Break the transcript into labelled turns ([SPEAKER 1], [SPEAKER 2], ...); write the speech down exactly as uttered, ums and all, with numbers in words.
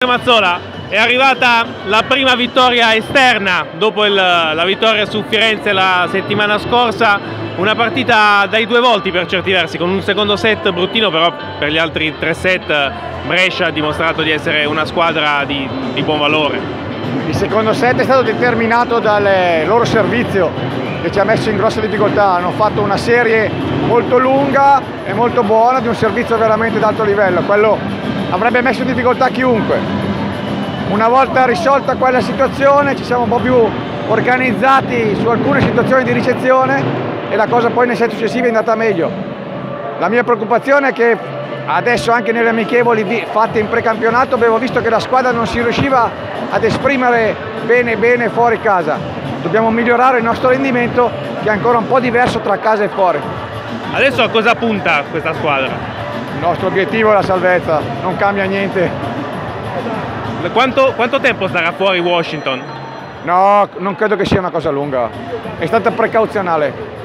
[SPEAKER 1] Mazzola, è arrivata la prima vittoria esterna dopo il, la vittoria su Firenze la settimana scorsa, una partita dai due volti per certi versi, con un secondo set bruttino, però per gli altri tre set Brescia ha dimostrato di essere una squadra di, di buon valore.
[SPEAKER 2] Il secondo set è stato determinato dal loro servizio che ci ha messo in grossa difficoltà, hanno fatto una serie molto lunga e molto buona di un servizio veramente d'alto livello, quello avrebbe messo in difficoltà chiunque. Una volta risolta quella situazione ci siamo un po' più organizzati su alcune situazioni di ricezione e la cosa poi nei set successivi è andata meglio. La mia preoccupazione è che adesso anche nelle amichevoli fatte in precampionato abbiamo visto che la squadra non si riusciva ad esprimere bene bene fuori casa. Dobbiamo migliorare il nostro rendimento che è ancora un po' diverso tra casa e fuori.
[SPEAKER 1] Adesso a cosa punta questa squadra?
[SPEAKER 2] Il nostro obiettivo è la salvezza, non cambia niente.
[SPEAKER 1] Quanto, quanto tempo starà fuori Washington?
[SPEAKER 2] No, non credo che sia una cosa lunga, è stata precauzionale.